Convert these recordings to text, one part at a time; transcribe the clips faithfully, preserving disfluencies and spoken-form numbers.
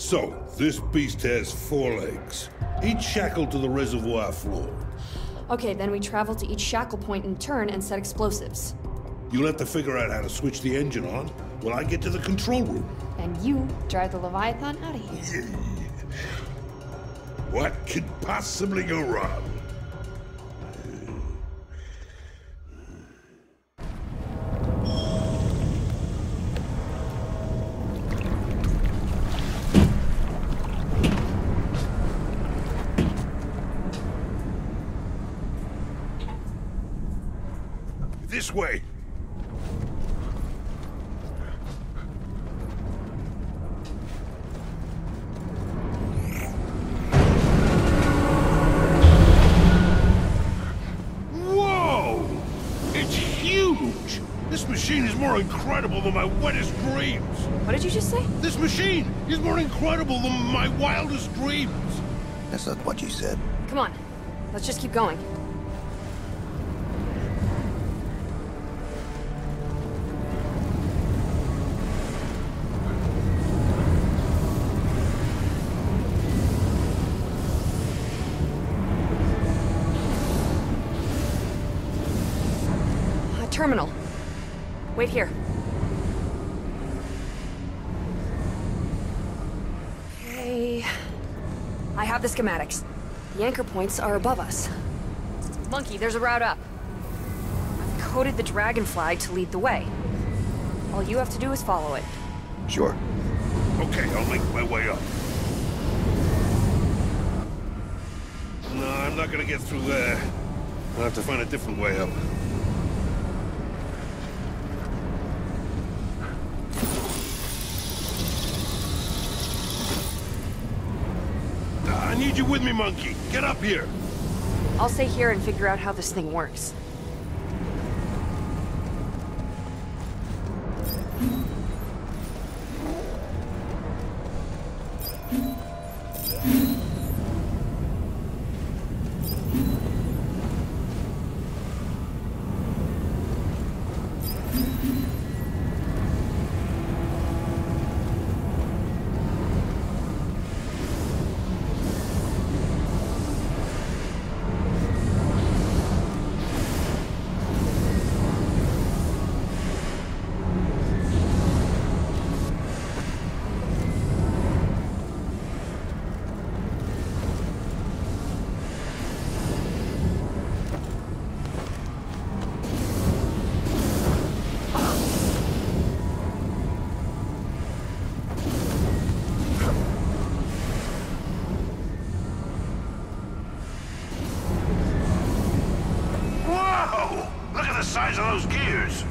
So, this beast has four legs, each shackled to the reservoir floor. Okay, then we travel to each shackle point in turn and set explosives. You'll have to figure out how to switch the engine on while I get to the control room. And you drive the Leviathan out of here. What could possibly go wrong? This way. Whoa! It's huge! This machine is more incredible than my wettest dreams. What did you just say? This machine is more incredible than my wildest dreams. That's not what you said. Come on, let's just keep going. Terminal. Wait here. Okay. I have the schematics. The anchor points are above us. Monkey, there's a route up. I've coded the dragon flag to lead the way. All you have to do is follow it. Sure. Okay, I'll make my way up. No, I'm not gonna get through there. I'll have to find a different way up. I need you with me, Monkey. Get up here. I'll stay here and figure out how this thing works. The size of those gears.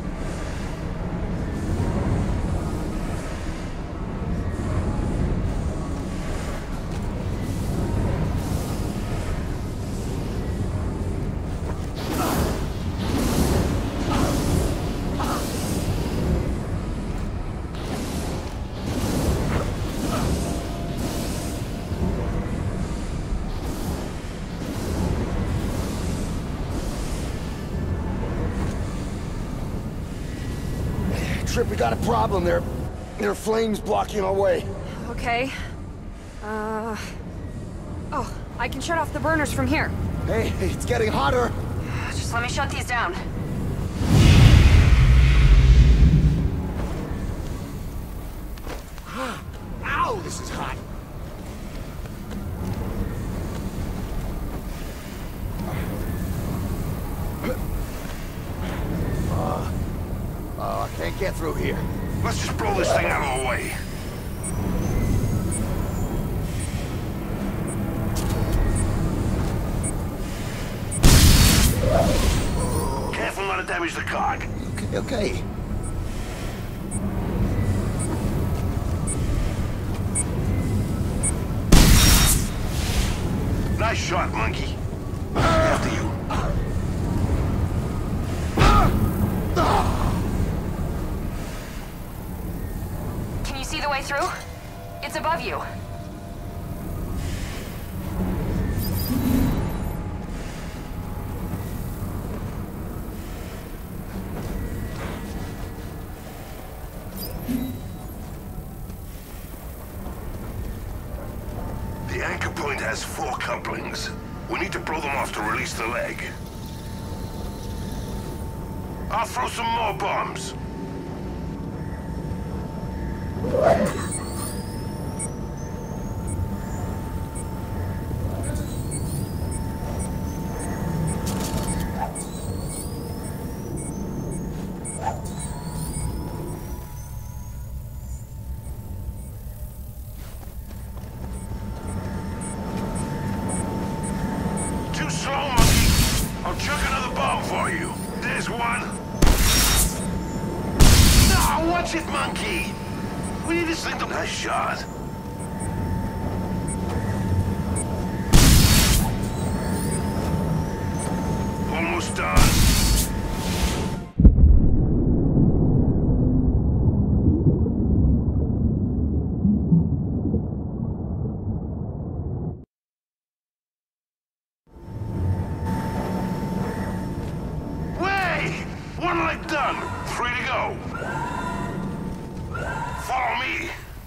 Trip, we got a problem. There, there are flames blocking our way. Okay. Uh... Oh, I can shut off the burners from here. Hey, it's getting hotter. Just let me shut these down. Ow, this is hot. Uh, uh, I can't get through here. Let's just blow this thing out of the way. Careful not to damage the cog. Okay, okay. Nice shot, Monkey. After you. Can you see the way through? It's above you. has four couplings. We need to blow them off to release the leg. I'll throw some more bombs. Too slow, monkey. I'll chuck another bomb for you. There's one. No, watch it, monkey. We need this thing to... Nice shot. Almost done. One leg done. Three to go. Follow me.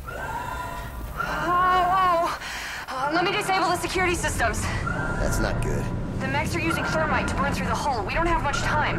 Oh, oh. Uh, let me disable the security systems. That's not good. The mechs are using thermite to burn through the hull. We don't have much time.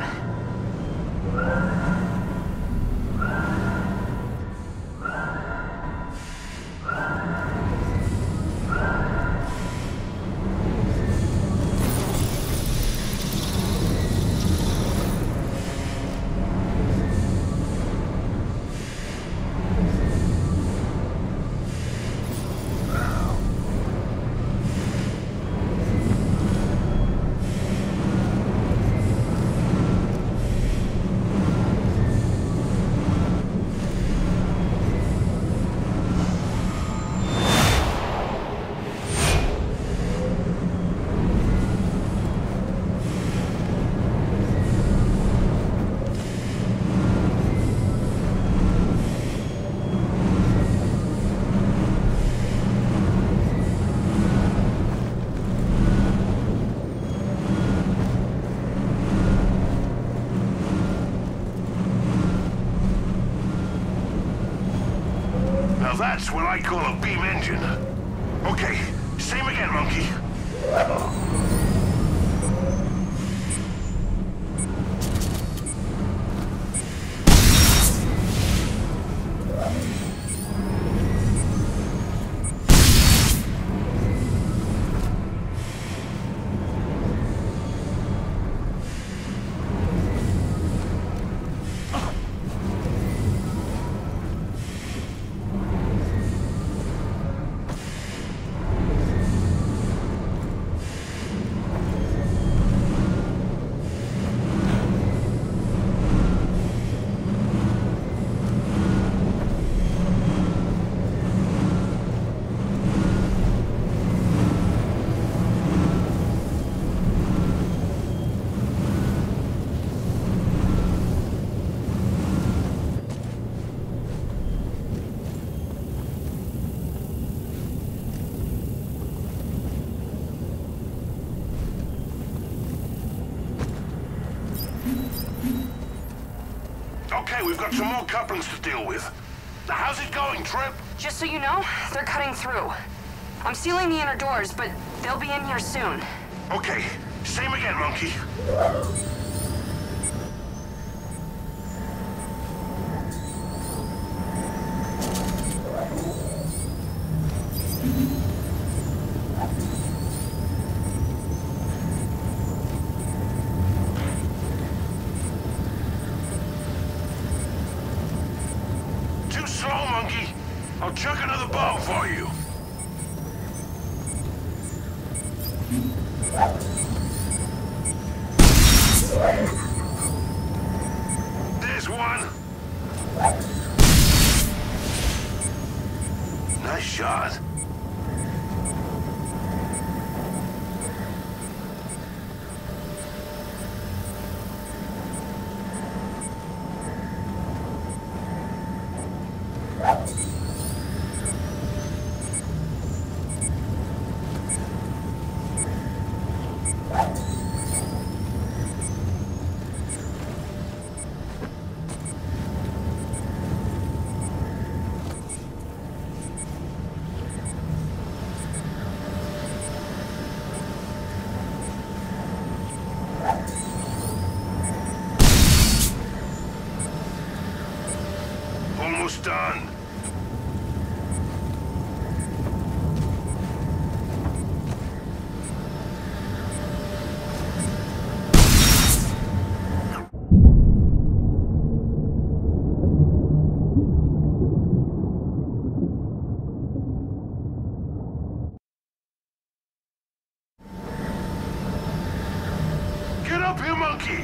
Now that's what I call a beam engine. Okay, same again, monkey. Okay, we've got some more couplings to deal with. Now, how's it going, Trip? Just so you know, they're cutting through. I'm sealing the inner doors, but they'll be in here soon. Okay, same again, monkey. Too slow, monkey. I'll chuck another bomb for you. There's one. Nice shot. almost done. Get up here, monkey!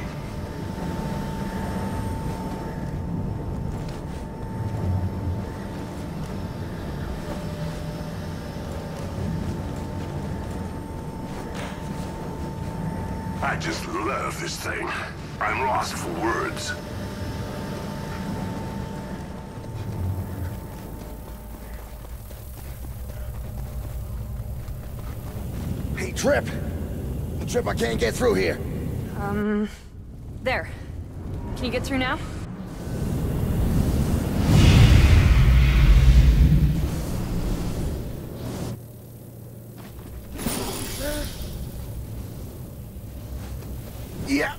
I just love this thing. I'm lost for words. Hey, Trip! Trip, I can't get through here. Um... There. Can you get through now? Yeah.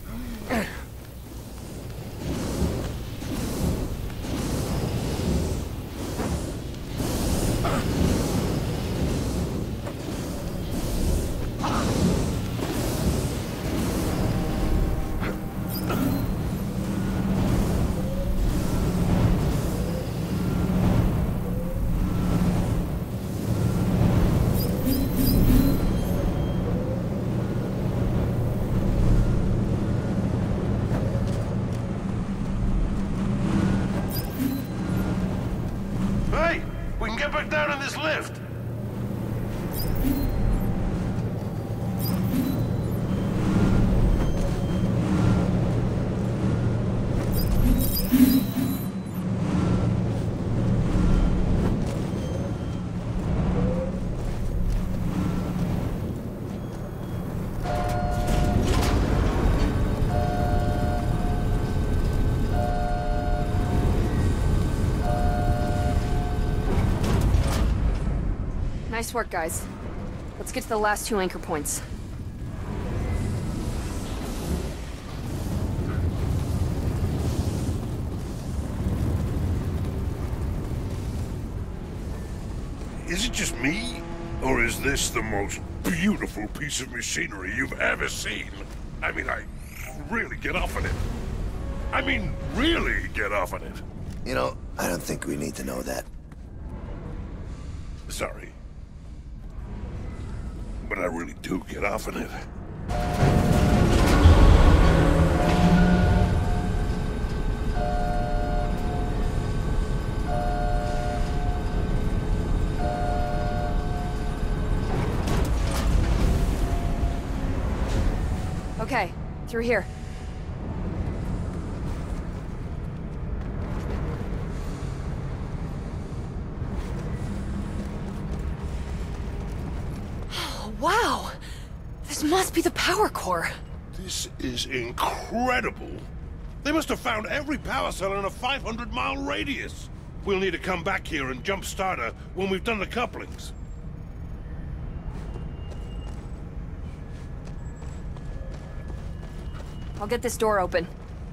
Hey! We can get back down in this lift! Nice work, guys. Let's get to the last two anchor points. Is it just me? Or is this the most beautiful piece of machinery you've ever seen? I mean, I really get off on it. I mean, really get off on it. You know, I don't think we need to know that. Sorry. But I really do get off on it. Okay, through here. Wow! This must be the power core. This is incredible. They must have found every power cell in a five hundred mile radius. We'll need to come back here and jump start her when we've done the couplings. I'll get this door open.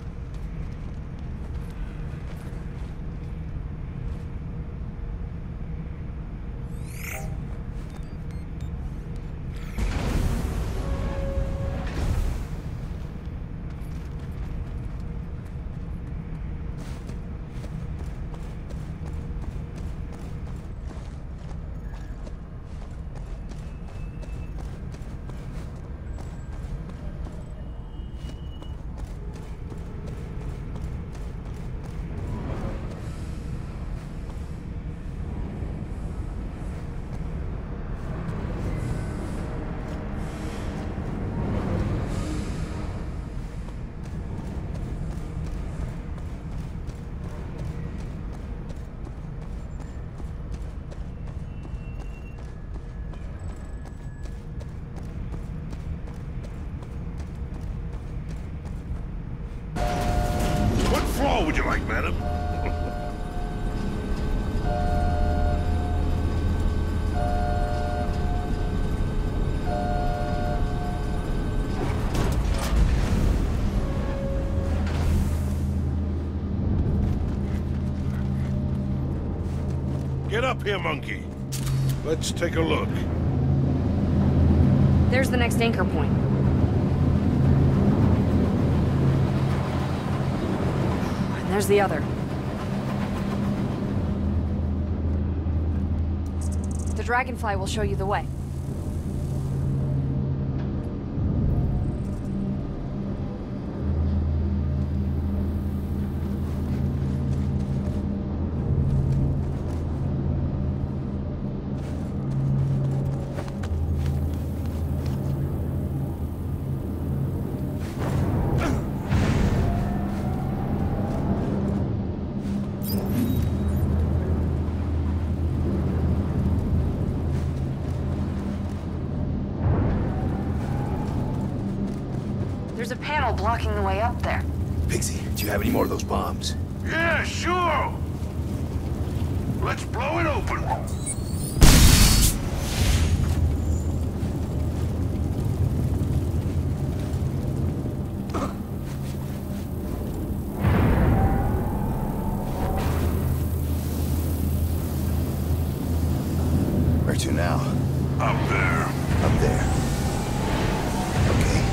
What floor would you like, madam? Get up here, Monkey. Let's take a look. There's the next anchor point. And there's the other. The Dragonfly will show you the way. There's a panel blocking the way up there. Pixie, do you have any more of those bombs? Yeah, sure. Let's blow it open. Where to now? Up there. Up there. Okay.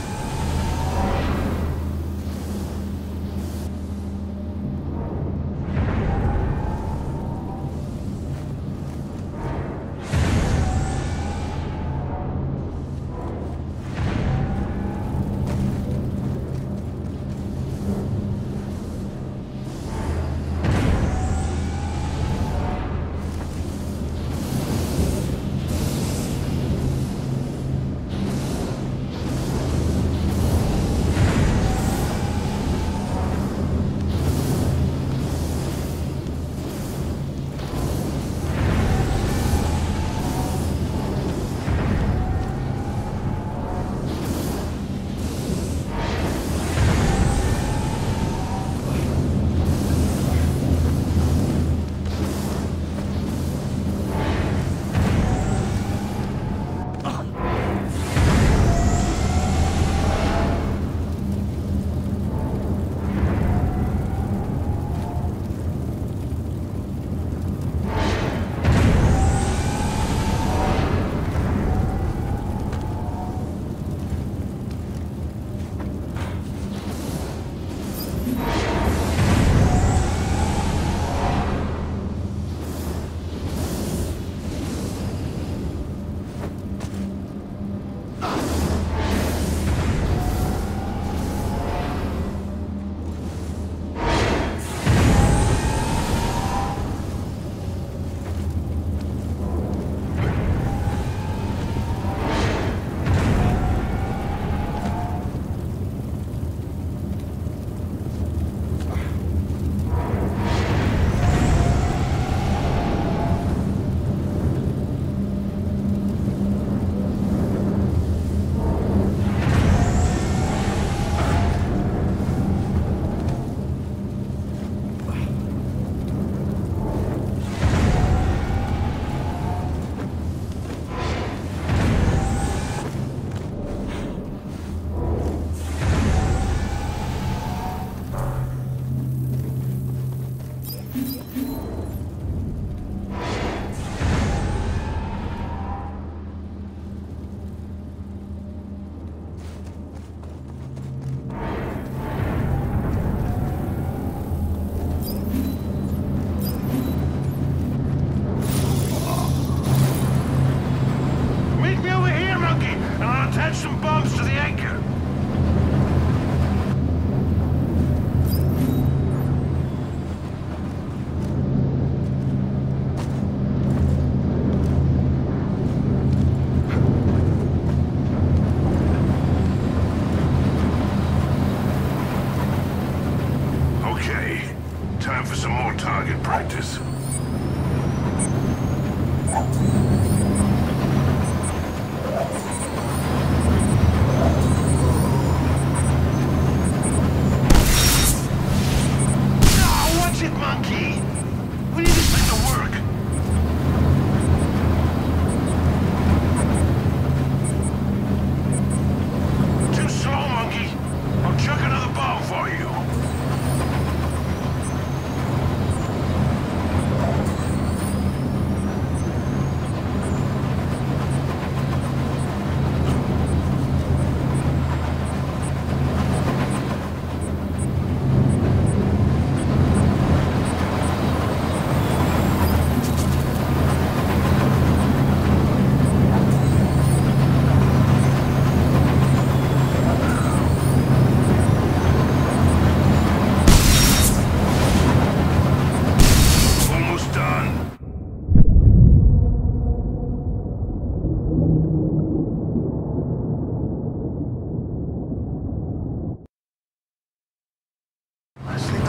practice.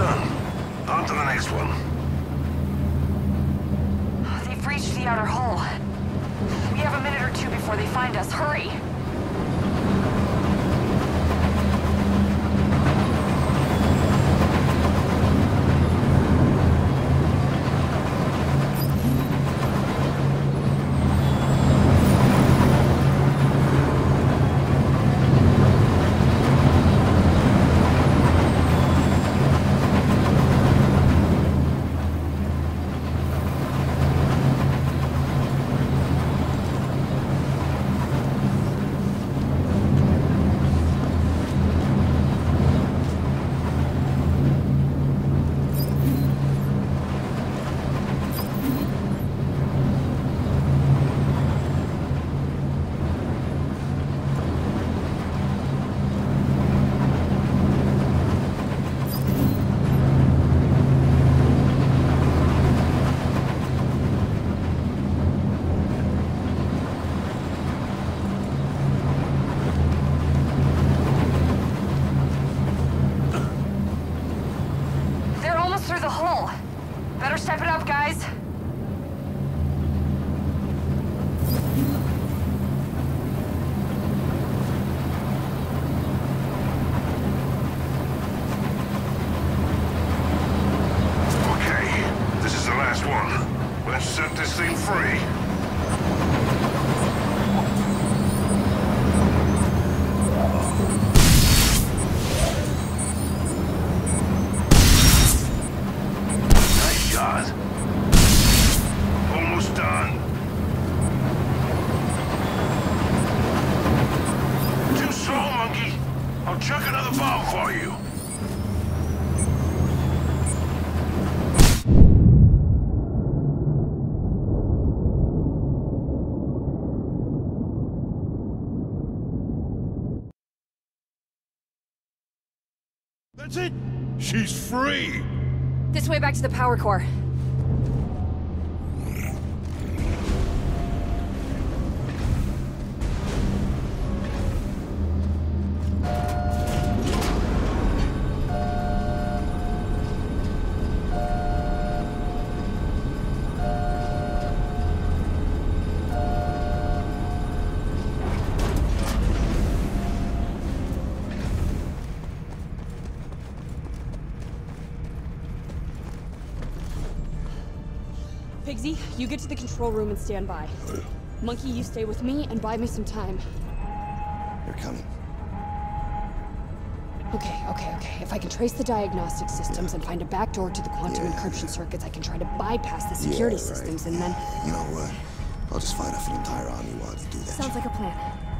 done. On to the next one. They've reached the outer hull. We have a minute or two before they find us. Hurry! Through the hull. Better step it up, guys. Okay, this is the last one. Let's set this thing free. Almost done. Too slow, monkey. I'll chuck another bomb for you. That's it. She's free. This way back to the power core. Pigsy, you get to the control room and stand by. Monkey, you stay with me and buy me some time. They're coming. Okay, okay, okay. If I can trace the diagnostic systems Yeah. and find a back door to the quantum Yeah. encryption circuits, I can try to bypass the security Yeah, right. systems and then... You know what? I'll just fight off an entire army while you do that. Sounds like a plan.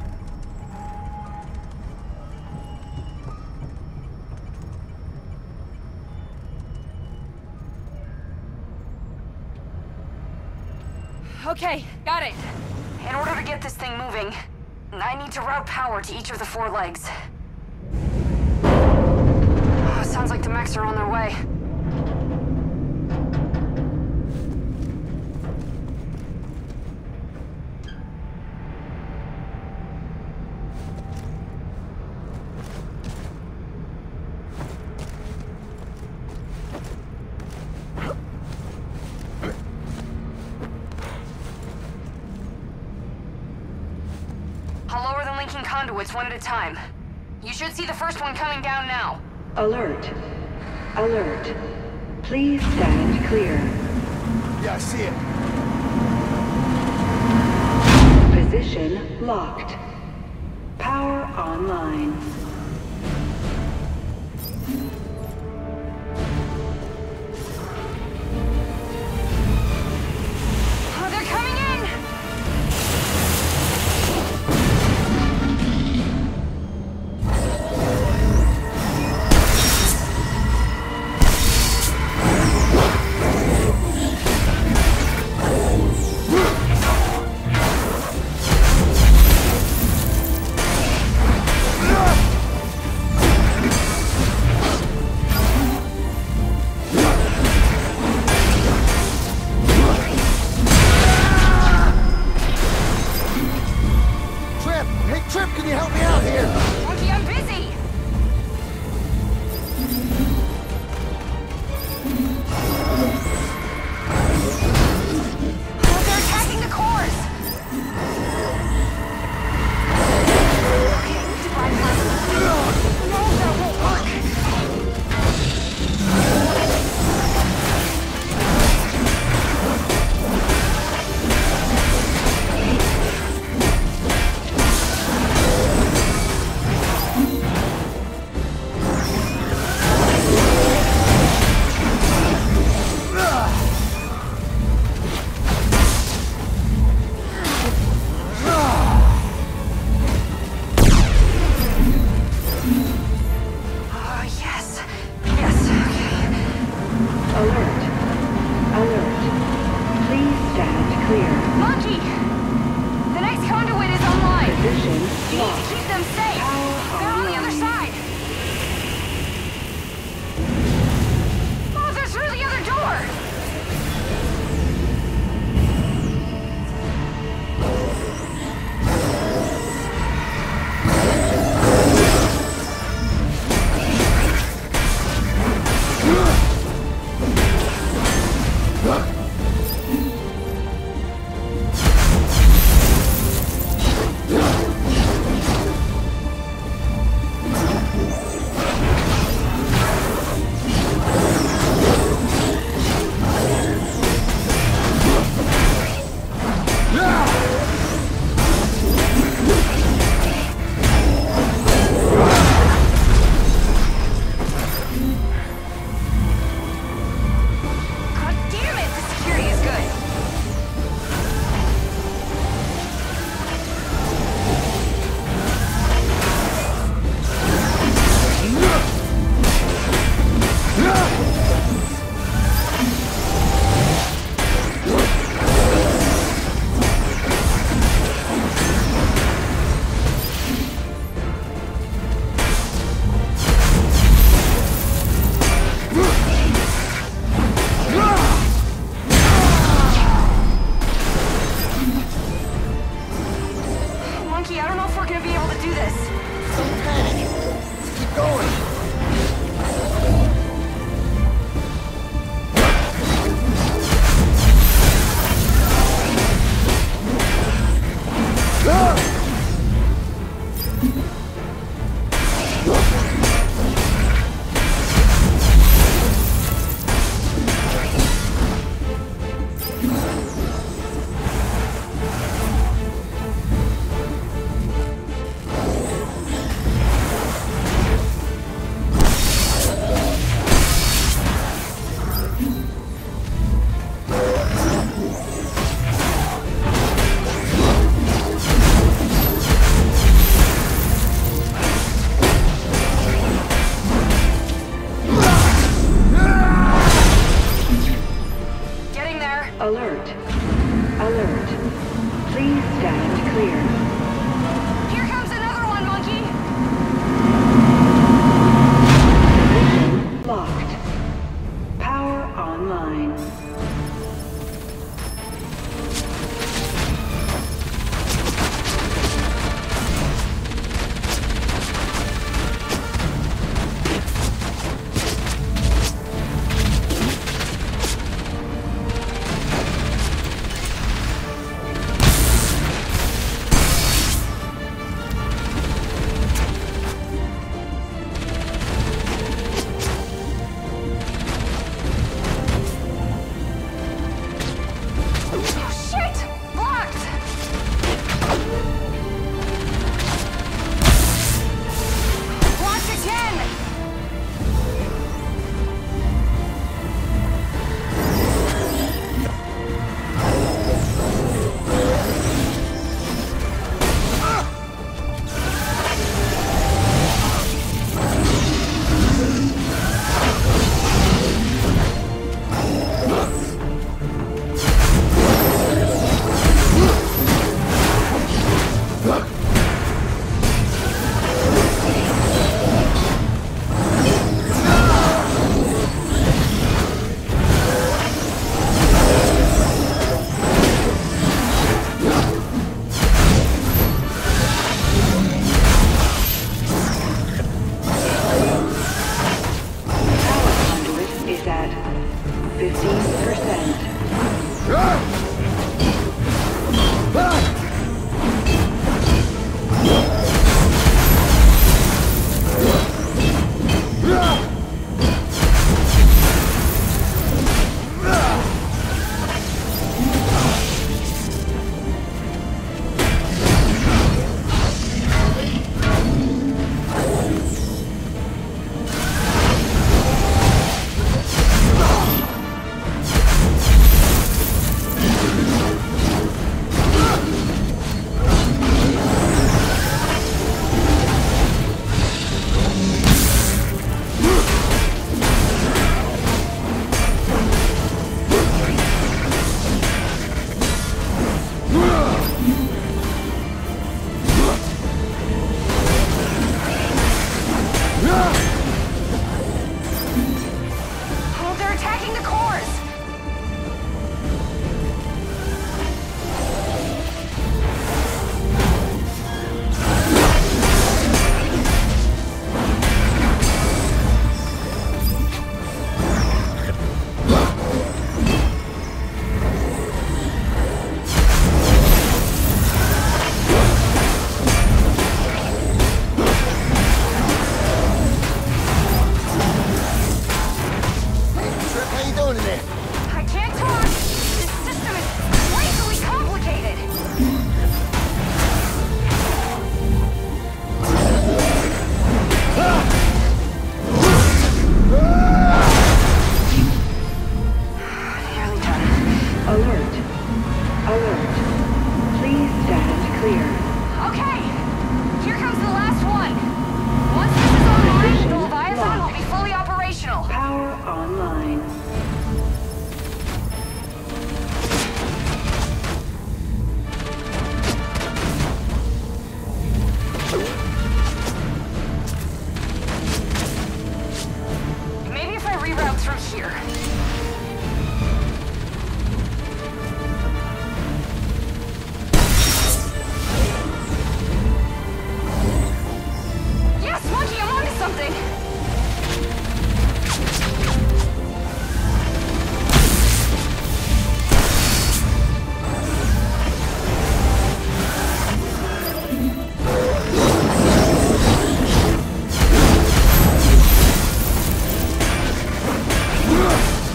Okay, got it. In order to get this thing moving, I need to route power to each of the four legs. Oh, sounds like the mechs are on their way. I'll lower the linking conduits one at a time. You should see the first one coming down now. Alert. Alert. Please stand clear. Yeah, I see it. Position locked. Power online. Oh, they're coming in! online. Ugh!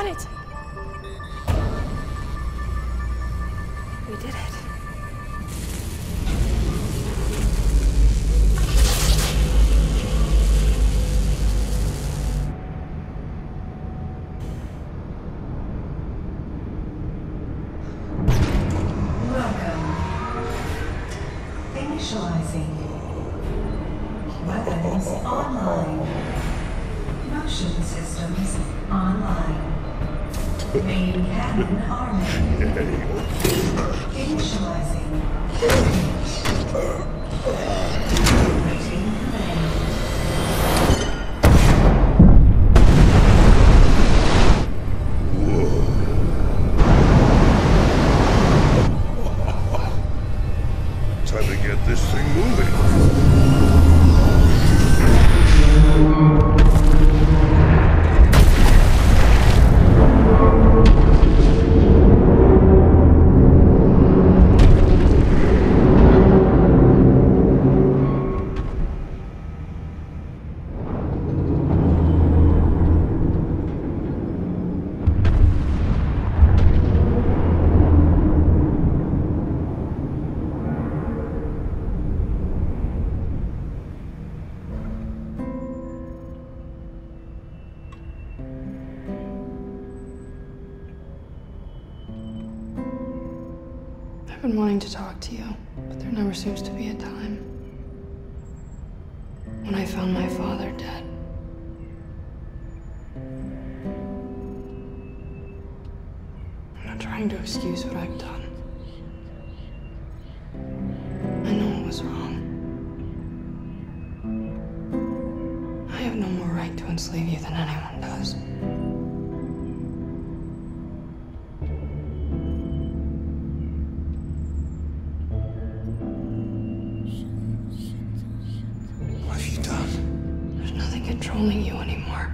done it! We did it. Welcome. Initializing. Weapons online. Motion systems online. Main cannon arming. Initializing. Waiting command. Time to get this thing moving. I've been wanting to talk to you, but there never seems to be a time. When I found my father dead, I'm not trying to excuse what I've done. I know it was wrong. I have no more right to enslave you than anyone does. What have you done? There's nothing controlling you anymore.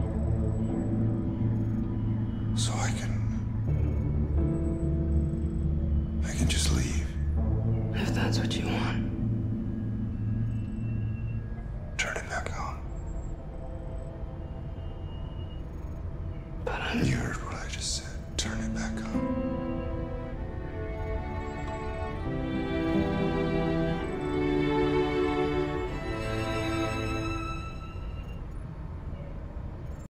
So I can... I can just leave. If that's what you want.